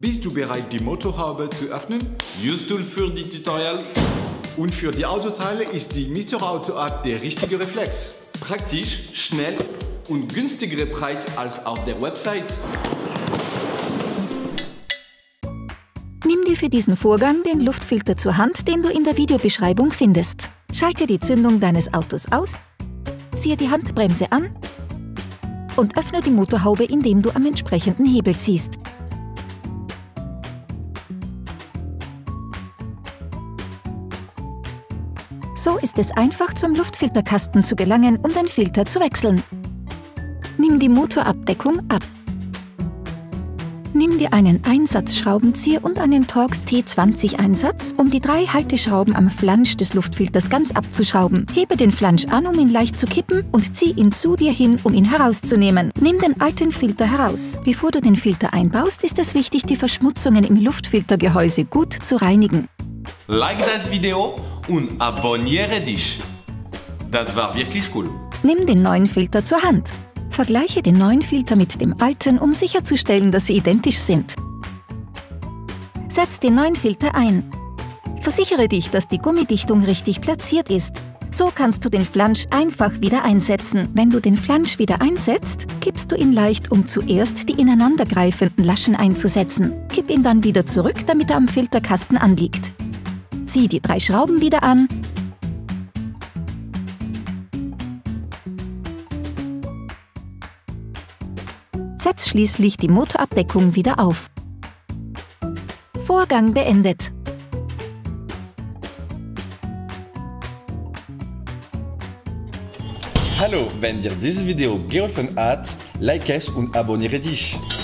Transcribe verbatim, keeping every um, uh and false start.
Bist du bereit, die Motorhaube zu öffnen? Useful für die Tutorials. Und für die Autoteile ist die Mister Auto App der richtige Reflex. Praktisch, schnell und günstigere Preis als auf der Website. Nimm dir für diesen Vorgang den Luftfilter zur Hand, den du in der Videobeschreibung findest. Schalte die Zündung deines Autos aus, ziehe die Handbremse an und öffne die Motorhaube, indem du am entsprechenden Hebel ziehst. So ist es einfach, zum Luftfilterkasten zu gelangen, um den Filter zu wechseln. Nimm die Motorabdeckung ab. Nimm dir einen Einsatzschraubenzieher und einen Torx T zwanzig Einsatz, um die drei Halteschrauben am Flansch des Luftfilters ganz abzuschrauben. Hebe den Flansch an, um ihn leicht zu kippen, und zieh ihn zu dir hin, um ihn herauszunehmen. Nimm den alten Filter heraus. Bevor du den Filter einbaust, ist es wichtig, die Verschmutzungen im Luftfiltergehäuse gut zu reinigen. Like das Video und abonniere dich. Das war wirklich cool. Nimm den neuen Filter zur Hand. Vergleiche den neuen Filter mit dem alten, um sicherzustellen, dass sie identisch sind. Setz den neuen Filter ein. Versichere dich, dass die Gummidichtung richtig platziert ist. So kannst du den Flansch einfach wieder einsetzen. Wenn du den Flansch wieder einsetzt, kippst du ihn leicht, um zuerst die ineinandergreifenden Laschen einzusetzen. Kipp ihn dann wieder zurück, damit er am Filterkasten anliegt. Zieh die drei Schrauben wieder an. Setz schließlich die Motorabdeckung wieder auf. Vorgang beendet. Hallo, wenn dir dieses Video geholfen hat, like es und abonniere dich.